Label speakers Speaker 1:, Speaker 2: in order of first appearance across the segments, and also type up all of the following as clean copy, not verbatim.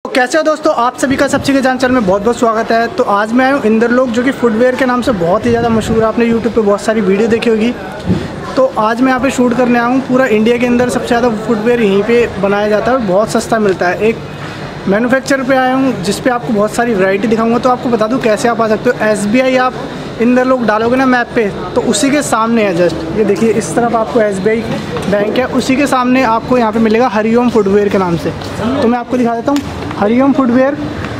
Speaker 1: कैसे हो दोस्तों, आप सभी का सबसे के चैनल में बहुत बहुत स्वागत है। तो आज मैं आया हूँ इंदरलोक, जो कि फुटवेयर के नाम से बहुत ही ज़्यादा मशहूर है। आपने यूट्यूब पे बहुत सारी वीडियो देखी होगी। तो आज मैं यहाँ पे शूट करने आया हूँ। पूरा इंडिया के अंदर सबसे ज़्यादा फुटवेयर यहीं पे बनाया जाता है और बहुत सस्ता मिलता है। एक मैन्युफैक्चर पे आया हूँ जिस पे आपको बहुत सारी वैरायटी दिखाऊंगा। तो आपको बता दूँ कैसे आप आ सकते हो। SBI आप इंदरलोक डालोगे ना मैप पे, तो उसी के सामने है। जस्ट ये देखिए, इस तरफ आपको SBI बैंक है, उसी के सामने आपको यहाँ पे मिलेगा हरिओम फुटवेयर के नाम से। तो मैं आपको दिखा देता हूँ हरिओम फुटवेयर।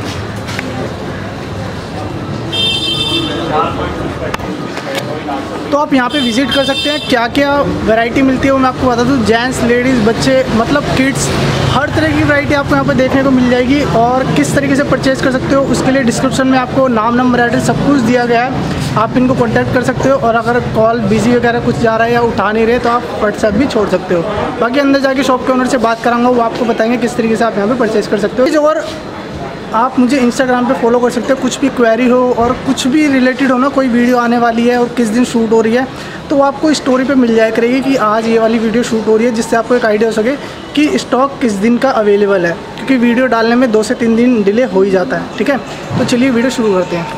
Speaker 1: तो आप यहाँ पे विज़िट कर सकते हैं। क्या क्या वैरायटी मिलती है वो मैं आपको बता दूँ। जेंट्स, लेडीज़, बच्चे, मतलब किड्स, हर तरह की वैरायटी आपको यहाँ पे देखने को मिल जाएगी। और किस तरीके से परचेज़ कर सकते हो उसके लिए डिस्क्रिप्शन में आपको नाम, नंबर, एड्रेस सब कुछ दिया गया है। आप इनको कॉन्टैक्ट कर सकते हो। और अगर कॉल बिजी वगैरह कुछ जा रहा है या उठा नहीं रहे तो आप व्हाट्सएप भी छोड़ सकते हो। बाकी अंदर जाके शॉप के ओनर से बात कराऊंगा, वो आपको बताएंगे किस तरीके से आप यहाँ पे परचेज़ कर सकते हो। और आप मुझे इंस्टाग्राम पे फॉलो कर सकते हो। कुछ भी क्वेरी हो और कुछ भी रिलेटेड हो ना, कोई वीडियो आने वाली है और किस दिन शूट हो रही है, तो वो आपको स्टोरी पे मिल जाया करेगी कि आज ये वाली वीडियो शूट हो रही है, जिससे आपको एक आइडिया हो सके कि स्टॉक किस दिन का अवेलेबल है। क्योंकि वीडियो डालने में 2 से 3 दिन डिले हो ही जाता है। ठीक है, तो चलिए वीडियो शुरू करते हैं।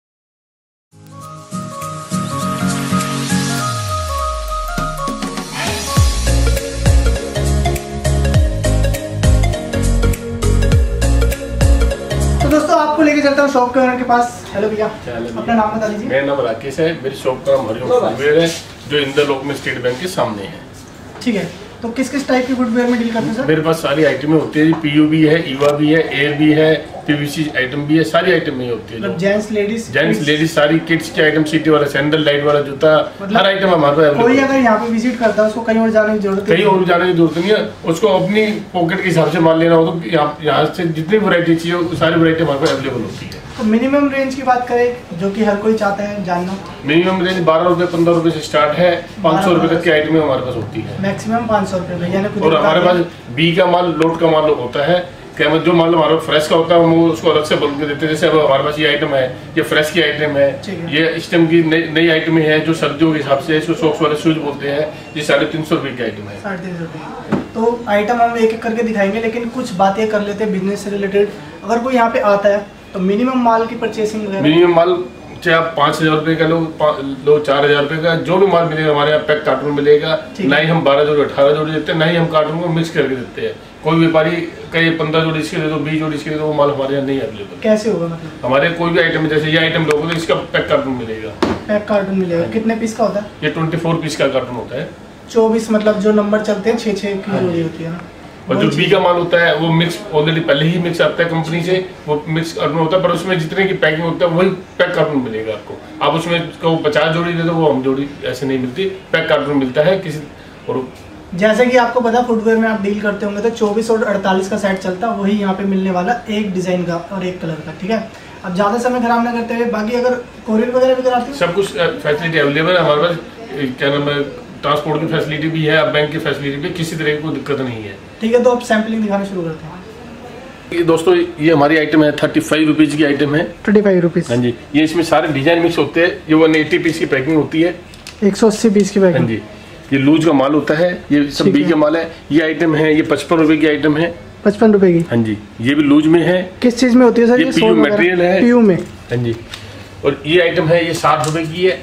Speaker 1: दोस्तों आपको लेके चलता हूँ शॉप के ओनर के पास। हेलो भैया, अपना नाम बता दीजिए।
Speaker 2: मेरा नाम राकेश है। मेरी शॉप का नाम हरिओम फुटवेयर है, जो इंदरलोक में स्टेट बैंक के सामने है।
Speaker 1: ठीक है, तो किस किस टाइप की फुटवेयर में डील करते हैं सर?
Speaker 2: मेरे पास सारी आइटमें होती है। PU भी है, ईवा भी है, एयर भी है, PVC आइटम भी है। सारी आइटम में होती है।
Speaker 1: जेंट्स, लेडीज
Speaker 2: सारी किड्स की आइटम, सिटी वाला सैंडल, लाइट वाला जूता, हर आइटम हमारे पास।
Speaker 1: कोई अगर यहाँ पे विजिट करता है उसको कहीं और जाने की जरूरत
Speaker 2: नहीं है। उसको अपनी पॉकेट के हिसाब से माल लेना हो तो यहाँ से जितनी वैरायटी चाहिए सारी वैरायटी हमारे पास अवेलेबल होती है।
Speaker 1: तो मिनिमम रेंज की बात करें, जो कि हर कोई चाहता है जानना।
Speaker 2: मिनिमम रेंज 12 रुपए 15 रुपए से स्टार्ट है। 500 रुपए तक की आइटमें हमारे पास होती है।
Speaker 1: मैक्सिमम 500 रुपए।
Speaker 2: और हमारे पास बी का माल, लोड का माल होता है। क्या जो माल हमारा फ्रेश का होता है हम उसको अलग से बोल के देते हैं। जैसे अब हमारे पास ये आइटम है, ये फ्रेश की आइटम है, ये स्टेम की नई आइटम है जो सर्दियों के हिसाब से इसको सॉक्स वाले शूज बोलते हैं। ये 350 रुपए की आइटम है।
Speaker 1: 350 रुपए। तो आइटम हम एक एक करके दिखाएंगे, लेकिन कुछ बातें कर लेते हैं बिजनेस से रिलेटेड। अगर कोई यहाँ पे आता है तो मिनिमम माल की परचेसिंग वगैरह,
Speaker 2: मिनिमम माल चाहे आप 5000 रुपए का लो 4000 रुपए का, जो भी माल मिलेगा हमारे यहाँ पैक कार्टून मिलेगा। ना ही हम 12 जोड़ी 18 जोड़ी देते हैं, ना ही हम कार्टून को मिक्स करके देते हैं। कोई व्यापारी कहीं 15 जोड़ी इसके दे दो, 20 जोड़ी इसके दे दो, वो माल हमारे यहाँ नहीं अवेलेबल।
Speaker 1: कैसे होगा मतलब?
Speaker 2: हमारे कोई भी आइटम, जैसे ये आइटम लोगे तो इसका पैक कार्टून मिलेगा।
Speaker 1: पैक कार्टून मिलेगा। कितने पीस का होता है
Speaker 2: ये? 24 पीस का कार्टून होता है।
Speaker 1: 24 मतलब जो नंबर चलते हैं 6-6 की जोड़ी होती है ना।
Speaker 2: और जो बी का माल होता है वो मिक्स ऑलरेडी पहले ही मिक्स आता है कंपनी से, वो मिक्स कार्टून होता है। पर उसमें जितने की पैकिंग होता है वही पैक कार्टून मिलेगा आपको। आप उसमें 50 जोड़ी दे दो, वो हम जोड़ी ऐसे नहीं मिलती, पैक कार्टून मिलता है किसी। और
Speaker 1: जैसे कि आपको पता फुटवेयर में आप डील करते होंगे तो 24 और 48 का सेट चलता है, वही यहाँ पे मिलने वाला एक डिजाइन का और एक कलर का। ठीक है, अब ज्यादा समय खराब ना करते हुए, बाकी अगर कोरियर वगैरह भी कराते हैं,
Speaker 2: सब कुछ फैसिलिटी अवेलेबल है हमारे पास। क्या नाम है, ट्रांसपोर्ट की फैसिलिटी भी है, अब बैंक की फैसिलिटी भी, किसी तरह की कोई दिक्कत नहीं है।
Speaker 1: ठीक है, तो अब सैम्पलिंग दिखाना शुरू करते हैं।
Speaker 2: ये दोस्तों ये हमारी आइटम है, 35 रुपीज की आइटम है।
Speaker 1: 35 रुपीज।
Speaker 2: हाँ जी, ये इसमें सारे डिजाइन मिक्स होते हैं। ये 180 पीस की पैकिंग होती है।
Speaker 1: 180 पीस की पैकिंग।
Speaker 2: हाँ जी, ये लूज का माल होता है, ये सब बी का माल है। ये आइटम है, ये 55 रुपए की आइटम है।
Speaker 1: 55 रुपए की।
Speaker 2: हाँ जी, ये भी लूज में है।
Speaker 1: किस चीज में होती है सर?
Speaker 2: ये PU मटेरियल है।
Speaker 1: PU में।
Speaker 2: हाँ जी, और ये आइटम है, ये 60 रुपए की है।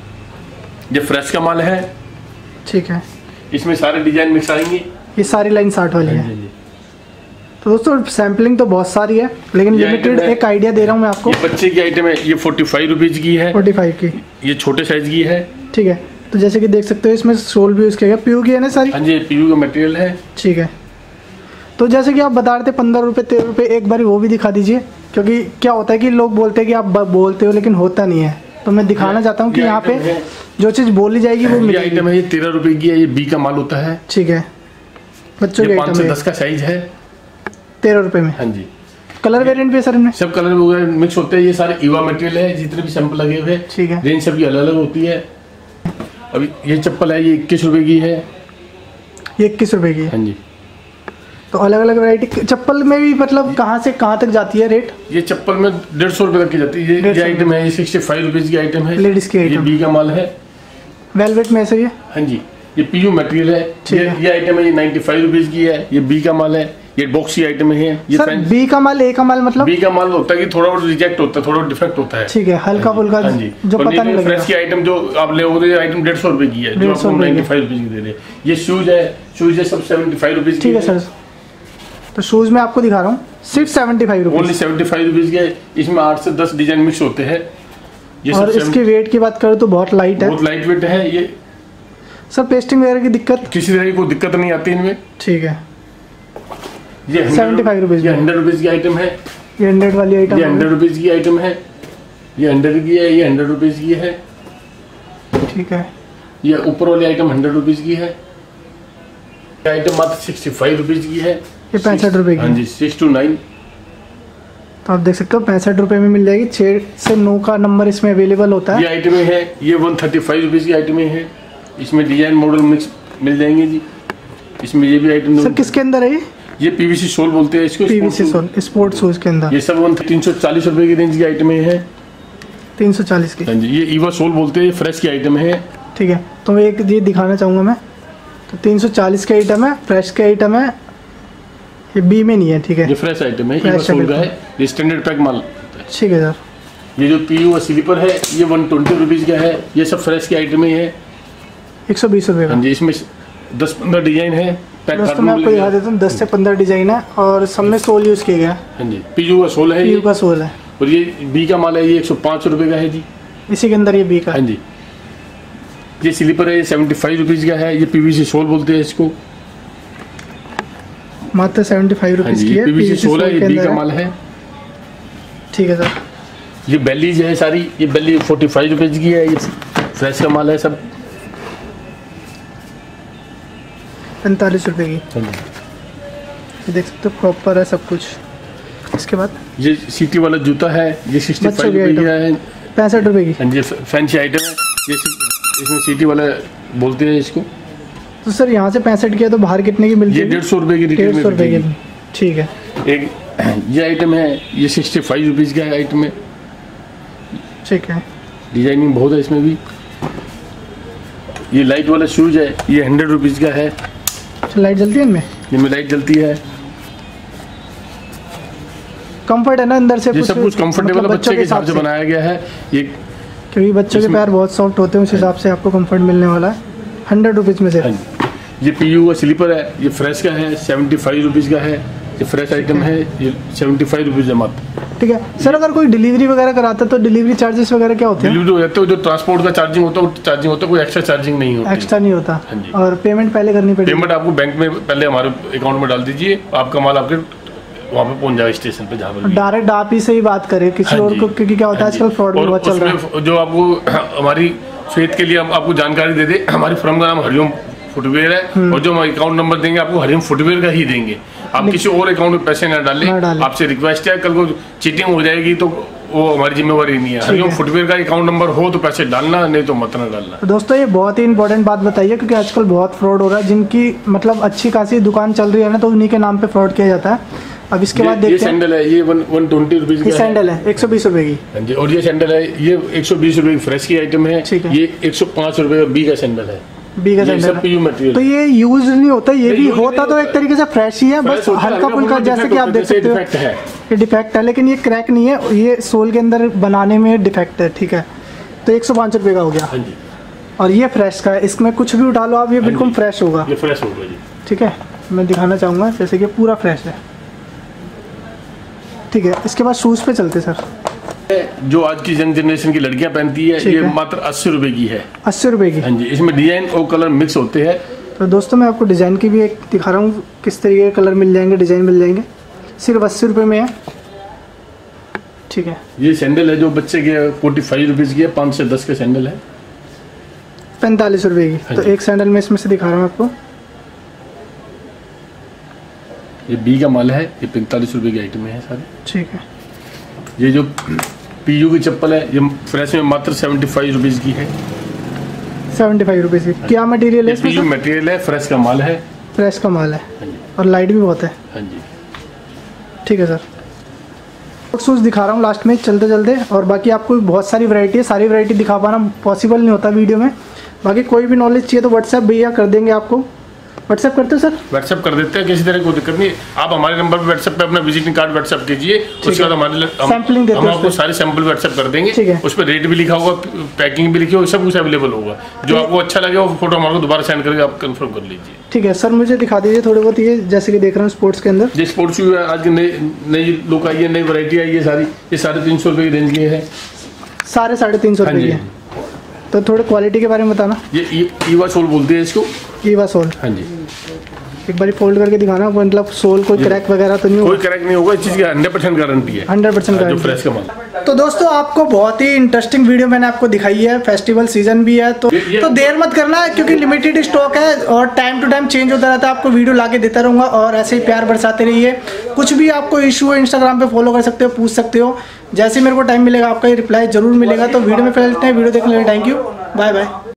Speaker 2: ये फ्रेश का माल है।
Speaker 1: ठीक है,
Speaker 2: इसमें सारे डिजाइन मिक्स आएंगे।
Speaker 1: ये सारी लाइन 60 वाली है। तो दोस्तों सैम्पलिंग तो बहुत सारी है, लेकिन लिमिटेड एक आइडिया दे रहा हूँ मैं आपको।
Speaker 2: ये बच्चे की आइटम है, ये 45 रुपीज की है।
Speaker 1: 45 की।
Speaker 2: ये छोटे साइज की है।
Speaker 1: ठीक है, तो जैसे कि देख सकते हो इसमें सोल भी उसके PU की है ना सारी?
Speaker 2: हाँ जी, PU का मटेरियल है।
Speaker 1: ठीक है, तो जैसे कि आप बता रहे थे 15 रुपये 13 रुपये, एक बार वो भी दिखा दीजिए। क्योंकि क्या होता है कि लोग बोलते हैं कि आप बोलते हो लेकिन होता नहीं है। तो मैं दिखाना चाहता हूँ कि यहाँ पे जो चीज़ बोली जाएगी वो मिलेगी।
Speaker 2: आइटम है, ये 13 रुपए की है। ये बी का माल होता है।
Speaker 1: ठीक है, बच्चों के
Speaker 2: 5 से 10 का साइज है।
Speaker 1: 13 रुपए में।
Speaker 2: हाँ जी,
Speaker 1: कलर वेरिएंट भी है सर इनमें?
Speaker 2: सब कलर वगैरह मिक्स होते हैं। ये सारे ईवा मटेरियल है, जितने भी सैंपल लगे हुए हैं।
Speaker 1: ठीक है,
Speaker 2: रेंज सबकी अलग अलग होती है। अभी ये चप्पल है, ये 21 रुपए की है।
Speaker 1: ये 21 रुपए की।
Speaker 2: हाँ जी,
Speaker 1: तो अलग अलग वैरायटी चप्पल में भी मतलब कहाँ से कहाँ तक जाती है रेट?
Speaker 2: ये चप्पल में 150 रुपए तक की जाती है। ये आइटम है, ये 65 रुपीज की आइटम है।
Speaker 1: लेडीज की आइटम।
Speaker 2: ये बी का माल है,
Speaker 1: वेलवेट में ऐसे ही है।
Speaker 2: हाँ जी, ये PU मटेरियल है। ये आइटम है, ये 95 रुपीज की है। ये बी का माल है। ये बॉक्स की आइटम है। ये
Speaker 1: सर बी का माल, ए का माल मतलब?
Speaker 2: बी का माल होता है कि थोड़ा बहुत रिजेक्ट होता है, थोड़ा डिफेक्ट होता है।
Speaker 1: ठीक है, हल्का फुल्का जो पता नहीं लगेगा।
Speaker 2: फ्रेश की आइटम जो आप ले होगे, आइटम 150 रुपए की है, जो आपको 95 रुपीज की दे रहे हैं। ये शूज है सब 75 रुपीज की।
Speaker 1: ठीक है सर, तो शूज में आपको दिखा रहा हूँ सिर्फ 75 रुपीज,
Speaker 2: ओनली 75 रुपीज के। इसमें 8 से 10 डिजाइन मिक्स होते हैं। ये
Speaker 1: और इसके वेट की बात करें तो बहुत लाइट है,
Speaker 2: बहुत लाइट वेट है। ये
Speaker 1: सर पेस्टिंग वगैरह की दिक्कत?
Speaker 2: किसी तरह की कोई दिक्कत नहीं आती इनमें।
Speaker 1: ठीक है,
Speaker 2: ये
Speaker 1: 75 रुपीज,
Speaker 2: ये 100 रुपीज की आइटम है।
Speaker 1: ये 100 वाली आइटम,
Speaker 2: ये 100 रुपीज की आइटम है। ये 100 की है, ये 100 रुपीज की है।
Speaker 1: ठीक है,
Speaker 2: ये ऊपर वाली आइटम 100 रुपीज की है। ये आइटम मात्र 65 रुपीज की है।
Speaker 1: ये 65 रुपए की।
Speaker 2: हाँ जी, 6 to 9।
Speaker 1: तो आप देख सकते हो 65 रुपए में मिल जाएगी। 6 से 9 का नंबर इसमें अवेलेबल होता है।
Speaker 2: ये आइटम है, ये 135 रुपीज की आइटम है। इसमें डिजाइन मॉडल मिक्स मिल जाएंगे जी। इसमें ये भी आइटम
Speaker 1: सर किसके अंदर है
Speaker 2: ये पीवीसी सोल बोलते हैं इसको।
Speaker 1: पीवीसी सोल स्पोर्ट्स शूज के अंदर।
Speaker 2: ये सब 340 रुपए की रेंज की आइटम है।
Speaker 1: 340 की।
Speaker 2: हाँ जी, ये ईवा सोल बोलते हैं, फ्रेश की आइटम है।
Speaker 1: ठीक है, तो एक ये दिखाना चाहूँगा मैं। तो 340 का आइटम है, फ्रेश का आइटम है। ये बी में नहीं है, ठीक है,
Speaker 2: ये फ्रेश आइटम है, ईवा सोल का है। ये स्टैंडर्ड पैक माल।
Speaker 1: ठीक है सर।
Speaker 2: ये जो पीयू स्लीपर है ये 120 रुपीज का है। ये सब फ्रेश की आइटम है।
Speaker 1: 120 रुपये का।
Speaker 2: हाँ जी, इसमें 10-15 डिजाइन है।
Speaker 1: दोस्तों मैं आपको दिखा देता हूँ, 10 से 15 डिजाइन है और सब में सोल यूज किया गया।
Speaker 2: हाँ जी, पीयू का सोल है।
Speaker 1: पीयू का सोल है।
Speaker 2: और ये बी का माल है, ये 105 रुपए का है जी।
Speaker 1: इसी के अंदर ये बी का।
Speaker 2: हाँ जी, ये स्लीपर है, ये 75 रुपीज का है। ये पीवीसी सोल बोलते हैं इसको,
Speaker 1: मात्र 75 रुपीज की है।
Speaker 2: पीवीसी सोल है, ये बी का माल है।
Speaker 1: ठीक है सर।
Speaker 2: ये बेलीज है सारी, ये बेली 45 रुपीज की है। ये फ्रेश का माल है सब।
Speaker 1: 45 रुपए की।
Speaker 2: हाँ जी,
Speaker 1: ये देख सकते हो प्रॉपर है सब कुछ। इसके बाद
Speaker 2: ये सीटी वाला जूता है, ये 65 रुपए की है।
Speaker 1: 65 रुपए की।
Speaker 2: हाँ जी, फैंसी आइटम है। ये इसमें सीटी वाला बोलते हैं इसको।
Speaker 1: तो सर यहाँ से 65 की है तो बाहर कितने की मिलती है?
Speaker 2: ये 150 रुपए की रिटेल में।
Speaker 1: 150 रुपए की। ठीक है।
Speaker 2: एक ये आइटम है, ये 65 रुपीज का आइटम है।
Speaker 1: ठीक है,
Speaker 2: डिजाइनिंग बहुत है इसमें भी। ये लाइट वाला शूज है, ये 100 रुपीज का है।
Speaker 1: लाइट जलती है इनमें?
Speaker 2: इनमें लाइट जलती है।
Speaker 1: कंफर्ट है ना अंदर से?
Speaker 2: ये सब कुछ कंफर्टेबल बच्चे के हिसाब से बनाया गया है ये,
Speaker 1: क्योंकि बच्चों के पैर बहुत सॉफ्ट होते हैं, उस हिसाब से आपको कंफर्ट मिलने वाला है 100 रुपीज़ में से।
Speaker 2: ये पीयू का स्लीपर है, ये फ्रेश का है, 75 रुपीज़ का है। ये फ्रेश आइटम है, ये 75 रुपीज़ जमा।
Speaker 1: ठीक है सर, अगर कोई डिलीवरी वगैरह कराता है तो डिलीवरी चार्जेस वगैरह क्या होते हैं?
Speaker 2: डिलीवरी हो जाते हैं, जो ट्रांसपोर्ट का चार्जिंग होता है वो चार्जिंग होता है, कोई एक्स्ट्रा चार्जिंग नहीं होता।
Speaker 1: एक्स्ट्रा नहीं होता।
Speaker 2: हाँ जी।
Speaker 1: और पेमेंट पहले करनी पड़ेगी?
Speaker 2: पेमेंट आपको बैंक में पहले हमारे अकाउंट में डाल दीजिए, आपका माल आपके वहाँ पे पहुँच जाएगा स्टेशन पे जहाँ पर।
Speaker 1: डायरेक्ट आप ही से ही बात करें किसी और को, क्योंकि क्या होता है आजकल फ्रॉड भी बहुत चल रहा है।
Speaker 2: जो आपको हमारी फेथ के लिए हम आपको जानकारी दे दे, हमारी फर्म का नाम हरिओम फुटवेयर है और जो हम अकाउंट नंबर देंगे आपको हरिओम फुटवेयर का ही देंगे। आप किसी और अकाउंट में पैसे ना डालें। आपसे रिक्वेस्ट है, कल को चीटिंग हो जाएगी तो वो हमारी जिम्मेवारी नहीं है। हरिओम फुटवेयर का अकाउंट नंबर हो तो पैसे डालना, नहीं तो मत ना डालना।
Speaker 1: तो दोस्तों ये बहुत ही इंपॉर्टेंट बात बताइए, क्योंकि आजकल बहुत फ्रॉड हो रहा है। जिनकी मतलब अच्छी खासी दुकान चल रही है ना, तो उन्हीं के नाम पे फ्रॉड किया जाता है। अब इसके बाद देखते हैं।
Speaker 2: ये सैंडल है, ये 120 रुपीज का
Speaker 1: सैंडल है, 120 रुपए की।
Speaker 2: हाँ जी, और ये सैंडल है, ये 120 रुपए की फ्रेश की आइटम है। ये 105 रुपए का बी का सैंडल है।
Speaker 1: बी का सैंडल
Speaker 2: है।
Speaker 1: तो ये यूज नहीं होता, ये भी होता तो एक तरीके से फ्रेश ही है, बस हल्का फुल्का जैसे कि आप देख सकते हो ये डिफेक्ट है, लेकिन ये क्रैक नहीं है, ये सोल के अंदर बनाने में डिफेक्ट है। ठीक है, तो 105 रुपए का हो गया। और ये फ्रेश का है, इसमें कुछ भी उठा लो आप, ये बिल्कुल फ्रेश होगा।
Speaker 2: ये फ्रेश होगा जी।
Speaker 1: ठीक है, मैं दिखाना चाहूँगा जैसे कि पूरा फ्रेश है। ठीक है, इसके बाद शूज़ पे चलते सर।
Speaker 2: जो आज की यंग जनरेशन की लड़कियां पहनती है, ये मात्र 80 रुपए की है।
Speaker 1: 80 रुपए की?
Speaker 2: हाँ जी, इसमें डिजाइन और कलर मिक्स होते हैं।
Speaker 1: तो दोस्तों मैं आपको डिज़ाइन की भी एक दिखा रहा हूँ, किस तरीके के कलर मिल जाएंगे, डिज़ाइन मिल जाएंगे। सिर्फ 80 रुपये में है। ठीक है,
Speaker 2: ये सैंडल है जो बच्चे के 45 रुपीज़ की है, 5 से 10 का सैंडल है।
Speaker 1: 45 रुपये की। तो एक सैंडल में इसमें से दिखा रहा हूँ आपको।
Speaker 2: ये बी का माल है, ये 45 रुपए की आइटम है सारी।
Speaker 1: ठीक है,
Speaker 2: ये जो पीयू की चप्पल है, ये फ्रेश में मात्र 75 रुपीज़ की है।
Speaker 1: 75 रुपीज़ की। क्या मटेरियल है इसमें?
Speaker 2: पीयू मटेरियल है, फ्रेश का माल है।
Speaker 1: फ्रेश का माल है और लाइट भी बहुत है।
Speaker 2: हाँ जी,
Speaker 1: ठीक है सर। शूज़ दिखा रहा हूँ लास्ट में चलते चलते, और बाकी आपको बहुत सारी वैरायटी है, सारी वैरायटी दिखा पाना पॉसिबल नहीं होता वीडियो में। बाकी कोई भी नॉलेज चाहिए तो व्हाट्सएप भैया कर देंगे आपको। व्हाट्सएप करते हो सर?
Speaker 2: व्हाट्सएप कर देते हैं, किसी तरह की कोई दिक्कत नहीं। आप हमारे नंबर पे व्हाट्सएप पे अपना विजिटिंग कार्ड व्हाट्सएप कीजिए, उसके बाद हम आपको सारे सैंपल व्हाट्सएप कर देंगे। उस पर रेट भी लिखा होगा, पैकिंग भी लिखी होगी, सब कुछ अवेलेबल होगा। जो आपको अच्छा लगे वो फोटो हमारे को दोबारा सेंड करके आप कंफर्म कर लीजिए।
Speaker 1: ठीक है सर, मुझे दिखा दीजिए थोड़े बहुत ये, जैसे कि देख रहा हूँ स्पोर्ट्स के अंदर।
Speaker 2: ये स्पोर्ट्स शू है, आज की नई लुक आई है, नई वैरायटी आई है सारी। ये 350 रुपये की रेंज के है,
Speaker 1: सारे 350 रुपये के। तो थोड़ी क्वालिटी के बारे में बताना।
Speaker 2: ये ईवा सोल बोलते हैं इसको,
Speaker 1: ईवा सोल।
Speaker 2: हाँ जी,
Speaker 1: एक बार फोल्ड करके दिखाना, मतलब सोल कोई क्रैक वगैरह तो नहीं होगा?
Speaker 2: कोई क्रैक नहीं होगा, इस चीज़ की 100% गारंटी है।
Speaker 1: 100% गारंटी,
Speaker 2: जो फ्रेश का माल।
Speaker 1: तो दोस्तों आपको बहुत ही इंटरेस्टिंग वीडियो मैंने आपको दिखाई है, फेस्टिवल सीजन भी है, तो देर मत करना है क्योंकि लिमिटेड स्टॉक है और टाइम टू टाइम चेंज होता रहता है। आपको वीडियो लाके देता रहूँगा और ऐसे ही प्यार बरसाते रहिए। कुछ भी आपको इशू है इंस्टाग्राम पे फॉलो कर सकते हो, पूछ सकते हो। जैसे मेरे को टाइम मिलेगा आपका ही रिप्लाई जरूर मिलेगा। तो वीडियो में फैलते हैं, वीडियो देखने के लिए थैंक यू, बाय बाय।